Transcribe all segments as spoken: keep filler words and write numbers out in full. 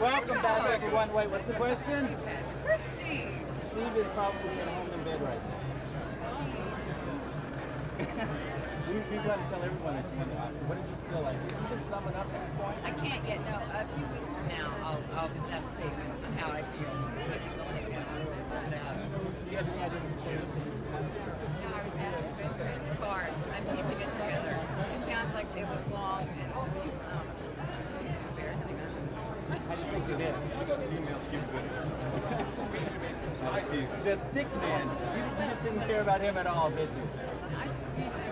Welcome back, everyone. Wait, what's the question? Where's Steve? Steve is probably at home in bed right now. we, we've got to tell everyone that you went to Oscar. What did you feel like? You can sum it up at this point? I can't yet. No, a few weeks from now, I'll, I'll give that statement on how I feel. So I think I'll take that and just sort it out. Do you have any idea what the change is? No, I was asking if it's in the car. I'm piecing it together. It sounds like it was long and um, embarrassing. How do you think you did? The stick man. You, you just didn't care about him at all, did you? I just need to.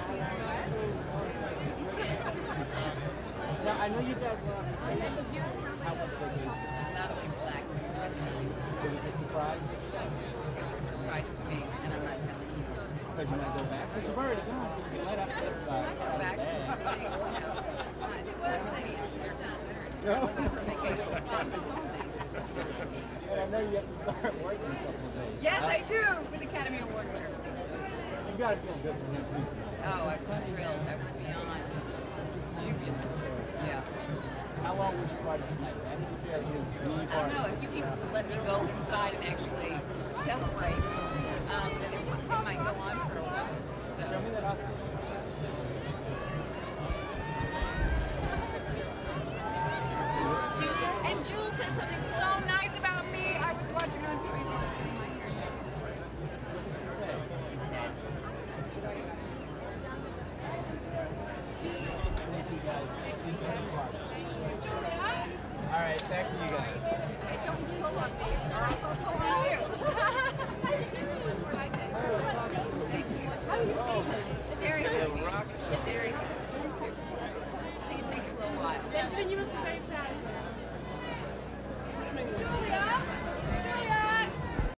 Now, I know you guys were on vacation. How was the vacation? Not only relaxing, but Was it a surprise? it was a surprise to me, and I'm not telling you. Because you want to go back? Because you've already gone, so you can let up the Go back to the thing, you know. Something you're considered. Vacation spots. And I know you have to start working in a couple of days. Yes, I do, with Academy Award winner Steve. You've got to feel good for him, too. Oh, I was thrilled. I was beyond jubilant. Yeah. How long was your party tonight? How did you feel as his mini I don't party? know, if you people would let me go inside and actually celebrate, um, then it, it might go on for a while. Show So. me that Oscar. And Jules said something so nice about me. I was watching her on T V. She said, Thank you, guys. Julia, All right, back to you guys. I don't pull on me, or else I'll